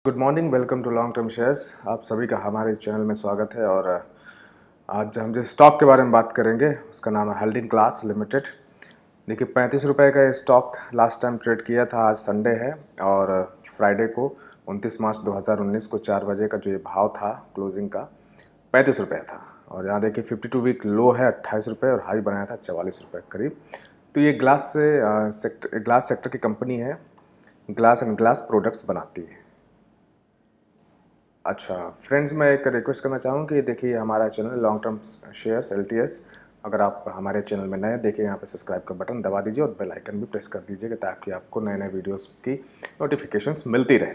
Good morning, welcome to long term shares. आप सभी का हमारे इस चैनल में स्वागत है। और आज हम जिस स्टॉक के बारे में बात करेंगे उसका नाम है हल्डिन ग्लास लिमिटेड। देखिए 35 रुपये का ये स्टॉक लास्ट टाइम ट्रेड किया था। आज संडे है और फ्राइडे को 29 मार्च 2019 को 4 बजे का जो ये भाव था क्लोजिंग का 35 रुपये था। और यहाँ देखिए 52 वीक लो है 28 रुपये और हाई बनाया था 44 रुपये करीब। तो ये ग्लास सेक्टर की कंपनी है, ग्लास एंड ग्लास प्रोडक्ट्स बनाती है। अच्छा फ्रेंड्स, मैं एक रिक्वेस्ट करना चाहूँ कि देखिए हमारा channel long term shares LTS, अगर आप हमारे चैनल में नए देखिए यहाँ पे सब्सक्राइब का बटन दबा दीजिए और बेल आइकन भी प्रेस कर दीजिएगा ताकि आपको नए नए वीडियोस की नोटिफिकेशंस मिलती रहे।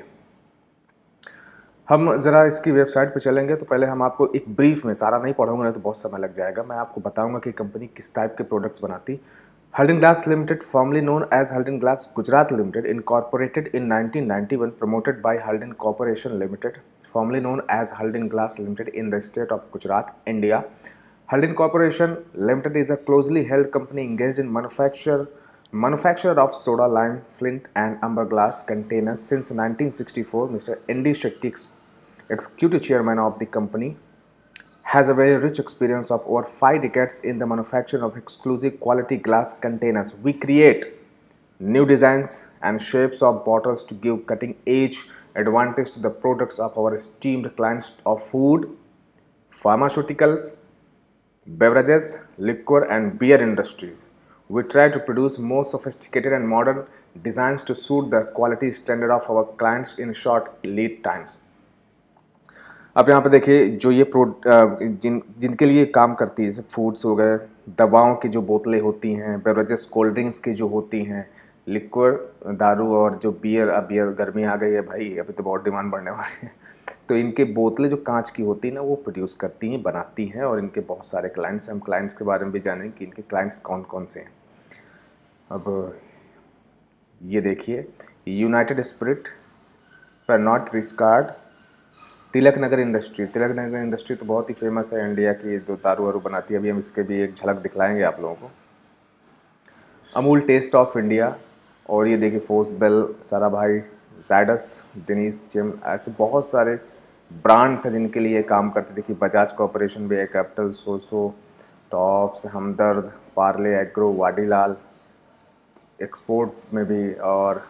हम ज़रा इसकी वेबसाइट पे चलेंगे तो पहले हम आपको एक ब्रीफ में, सारा नहीं पढ़ूंगा नहीं तो बहुत समय लग जाएगा, मैं आपको बताऊंगा कि कंपनी किस टाइप के प्रोडक्ट्स बनाती। Haldyn Glass Limited, formerly known as Haldyn Glass Gujarat Limited, incorporated in 1991, promoted by Haldyn Corporation Limited, formerly known as Haldyn Glass Limited in the state of Gujarat, India. Haldyn Corporation Limited is a closely held company engaged in manufacture of soda, lime, flint and amber glass containers since 1964. Mr. N.D. Shetty, executive chairman of the company, has a very rich experience of over 5 decades in the manufacture of exclusive quality glass containers. We create new designs and shapes of bottles to give cutting-edge advantage to the products of our esteemed clients of food, pharmaceuticals, beverages, liquor and beer industries. We try to produce more sophisticated and modern designs to suit the quality standard of our clients in short lead times. अब यहाँ पे देखिए जो ये जिनके लिए काम करती है, जैसे फूड्स हो गए, दवाओं की जो बोतलें होती हैं, बेवरेजेस कोल्ड ड्रिंक्स की जो होती हैं, लिक्विड दारू और जो बियर गर्मी आ गई है भाई, अभी तो बहुत डिमांड बढ़ने वाली है। तो इनके बोतलें जो कांच की होती हैं ना, वो प्रोड्यूस करती हैं, बनाती हैं और इनके बहुत सारे क्लाइंट्स हैं। हम क्लाइंट्स के बारे में भी जानेंगे कि इनके क्लाइंट्स कौन कौन से हैं। अब ये देखिए united spirit, Pernod Ricard, Tilak Nagar industry तो बहुत ही फेमस है इंडिया की, जो दारू वारू बनाती है। अभी हम इसके भी एक झलक दिखलाएंगे आप लोगों को। अमूल टेस्ट ऑफ इंडिया, और ये देखिए फोर्स बेल, सारा भाई, जायडस, डेनिस जिम, ऐसे बहुत सारे ब्रांड्स हैं जिनके लिए काम करते। देखिए बजाज कॉरपोरेशन भी है, capital, Sosyo, Tops, Hamdard, Parle agro, Vadilal, export में भी, और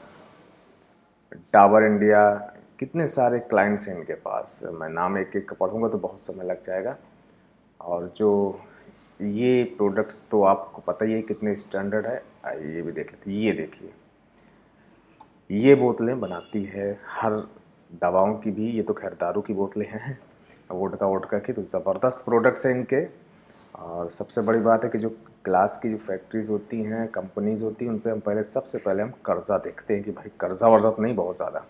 डाबर इंडिया, कितने सारे क्लाइंट्स हैं इनके पास। मैं नाम एक एक पढ़ूंगा तो बहुत समय लग जाएगा। और जो ये प्रोडक्ट्स तो आपको पता ही है कितने स्टैंडर्ड है। ये भी देख लेते हैं। ये देखिए ये बोतलें बनाती है हर दवाओं की भी, ये तो खैर दारू की बोतलें हैं, वोडका की, तो ज़बरदस्त प्रोडक्ट्स हैं इनके। और सबसे बड़ी बात है कि जो ग्लास की जो फैक्ट्रीज़ होती हैं, कंपनीज़ होती हैं, उन पर हम सबसे पहले हम कर्ज़ा देखते हैं कि भाई कर्ज़ा वर्जा तो नहीं बहुत ज़्यादा।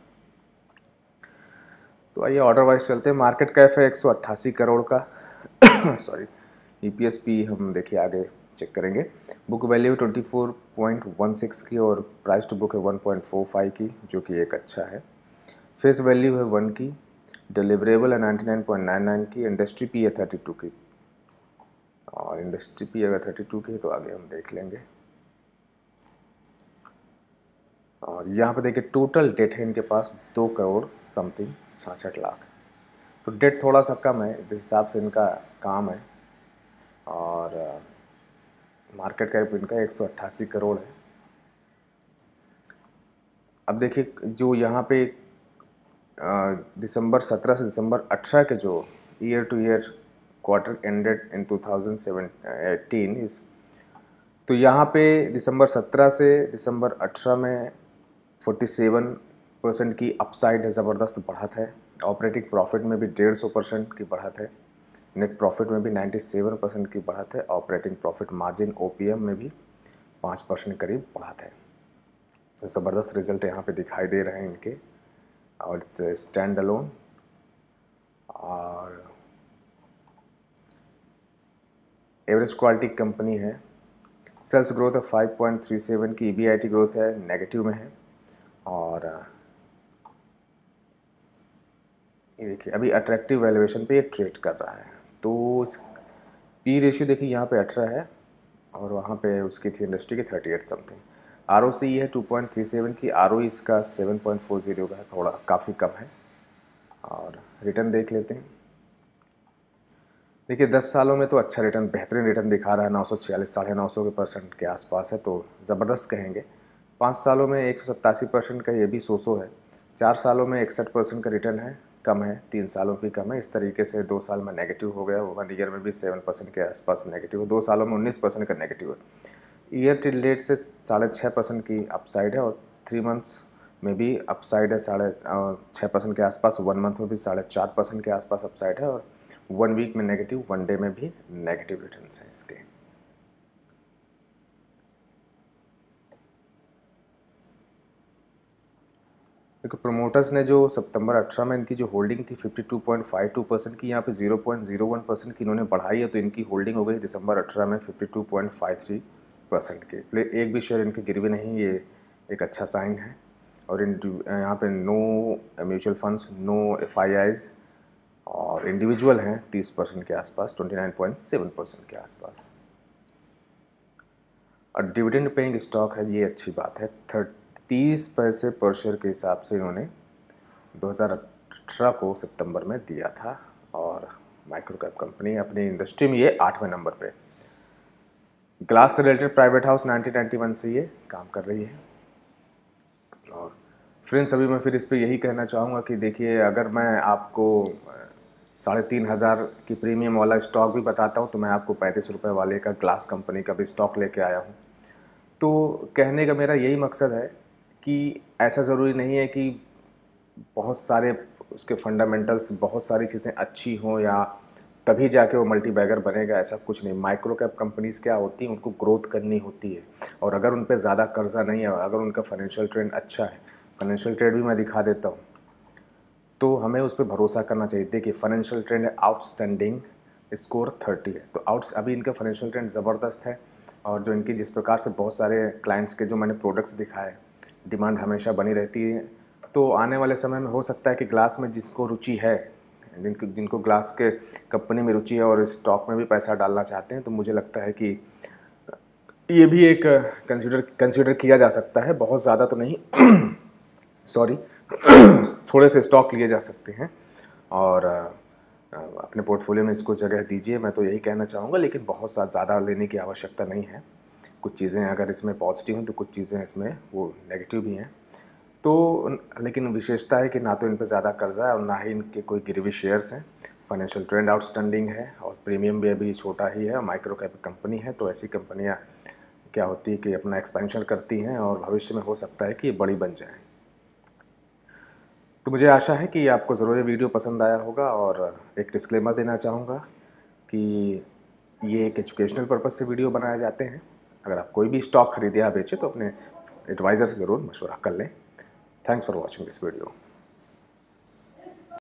तो आइए ऑर्डर वाइज चलते हैं। मार्केट कैप है 188 करोड़ का। सॉरी, EPS भी हम देखिए आगे चेक करेंगे। बुक वैल्यू 24.16 की और प्राइस टू बुक है 1.45 की, जो कि एक अच्छा है। फेस वैल्यू है 1 की, डिलीवरेबल है 99.99 की, इंडस्ट्री पी है 32 की। और इंडस्ट्री पी अगर 32 की है तो आगे हम देख लेंगे। और यहाँ पे देखिए टोटल डेट है इनके पास 2 करोड़ समथिंग 66 लाख। तो डेट थोड़ा सा कम है, जिस हिसाब से इनका काम है। और मार्केट कैप इनका 188 करोड़ है। अब देखिए जो यहाँ पे दिसंबर 17 से दिसंबर 18 के जो year to year quarter ended in 2018 इस, तो यहाँ पे दिसंबर 17 से दिसंबर 18 में 47% की अपसाइड है, ज़बरदस्त बढ़त है। ऑपरेटिंग प्रॉफिट में भी 150% की बढ़त है। नेट प्रॉफिट में भी 97% की बढ़त है। ऑपरेटिंग प्रॉफिट मार्जिन OPM में भी 5% करीब बढ़त है। तो ज़बरदस्त रिजल्ट यहाँ पे दिखाई दे रहे हैं इनके। और इट्स स्टैंड अलोन। और एवरेज क्वालिटी कंपनी है। सेल्स ग्रोथ है 5.37 की, EBIT ग्रोथ है नेगेटिव में है। और ये देखिए अभी अट्रैक्टिव वैल्यूएशन पे ये ट्रेड कर रहा है। तो पी रेशियो देखिए यहाँ पे 18 है और वहाँ पे उसकी थी इंडस्ट्री की 38 समथिंग। ROCE है 2.37 की, ROE इसका 7.40 का है, थोड़ा काफ़ी कम है। और रिटर्न देख लेते हैं। देखिए 10 सालों में तो अच्छा रिटर्न, बेहतरीन रिटर्न दिखा रहा है, 946 950% के आसपास है, तो ज़बरदस्त कहेंगे। 5 सालों में 187% का ये भी सो है। 4 सालों में 61% का रिटर्न है, कम है। 3 सालों भी कम है। इस तरीके से 2 साल में नेगेटिव हो गया, 1 ईयर में भी 7% के आसपास नेगेटिव है, 2 सालों में 19% का नेगेटिव है। ईयर टिल डेट से 6.5% की अपसाइड है और 3 मंथ्स में भी अपसाइड है 6.5% के आसपास, 1 मंथ में भी 4.5% के आसपास अपसाइड है और 1 वीक में नेगेटिव, 1 डे में भी नेगेटिव रिटर्न्स हैं इसके। देखो प्रोमोटर्स ने जो सितंबर 18 में इनकी जो होल्डिंग थी 52.52% की, यहाँ पे 0.01% की इन्होंने बढ़ाई है, तो इनकी होल्डिंग हो गई दिसंबर 18 में 52.53% की। एक भी शेयर इनके गिरवी नहीं, ये एक अच्छा साइन है। और यहाँ पे no mutual funds, no FIIs और इंडिविजुअल हैं 30% के आसपास, 29.7% के आसपास। और डिविडेंड पेइंग स्टॉक है, ये अच्छी बात है। 30 पैसे पर शेयर के हिसाब से इन्होंने 2018 को सितंबर में दिया था और माइक्रो कैप कंपनी, अपनी इंडस्ट्री में ये 8वें नंबर पे। ग्लास से रिलेटेड प्राइवेट हाउस 1991 से ये काम कर रही है। और फ्रेंड्स अभी मैं फिर इस पर यही कहना चाहूँगा कि देखिए, अगर मैं आपको 3,500 की प्रीमियम वाला स्टॉक भी बताता हूँ तो मैं आपको 35 रुपये वाले का ग्लास कंपनी का भी स्टॉक लेके आया हूँ। तो कहने का मेरा यही मकसद है कि ऐसा ज़रूरी नहीं है कि बहुत सारे उसके फंडामेंटल्स, बहुत सारी चीज़ें अच्छी हों या तभी जाके वो मल्टी बैगर बनेगा, ऐसा कुछ नहीं। माइक्रो कैप कंपनीज़ क्या होती हैं, उनको ग्रोथ करनी होती है और अगर उन पे ज़्यादा कर्जा नहीं है और अगर उनका फाइनेंशियल ट्रेंड अच्छा है, फाइनेंशियल ट्रेंड भी मैं दिखा देता हूँ, तो हमें उस पर भरोसा करना चाहिए। देखिए फाइनेंशियल ट्रेंड है आउटस्टैंडिंग, स्कोर 30 है, तो अभी इनका फाइनेंशियल ट्रेंड ज़बरदस्त है। और जो इनकी जिस प्रकार से बहुत सारे क्लाइंट्स के जो मैंने प्रोडक्ट्स दिखाए, डिमांड हमेशा बनी रहती है। तो आने वाले समय में हो सकता है कि ग्लास में जिसको रुचि है, जिनको ग्लास के कंपनी में रुचि है और स्टॉक में भी पैसा डालना चाहते हैं, तो मुझे लगता है कि ये भी एक कंसिडर किया जा सकता है। बहुत ज़्यादा तो नहीं सॉरी थोड़े से स्टॉक लिए जा सकते हैं और अपने पोर्टफोलियो में इसको जगह दीजिए, मैं तो यही कहना चाहूँगा। लेकिन बहुत ज़्यादा लेने की आवश्यकता नहीं है। कुछ चीज़ें अगर इसमें पॉजिटिव हैं तो कुछ चीज़ें इसमें वो नेगेटिव भी हैं। तो लेकिन विशेषता है कि ना तो इन पर ज़्यादा कर्जा है और ना ही इनके कोई गिरवी शेयर्स हैं। फाइनेंशियल ट्रेंड आउटस्टैंडिंग है और प्रीमियम भी अभी छोटा ही है और माइक्रो कैप कंपनी है। तो ऐसी कंपनियाँ क्या होती है कि अपना एक्सपेंशन करती हैं और भविष्य में हो सकता है कि ये बड़ी बन जाएँ। तो मुझे आशा है कि आपको ज़रूर ये वीडियो पसंद आया होगा। और एक डिस्क्लेमर देना चाहूँगा कि ये एक एजुकेशनल पर्पज़ से वीडियो बनाए जाते हैं। अगर आप कोई भी स्टॉक खरीदे या बेचें तो अपने एडवाइज़र से ज़रूर मशवरा कर लें। Thanks for watching this video.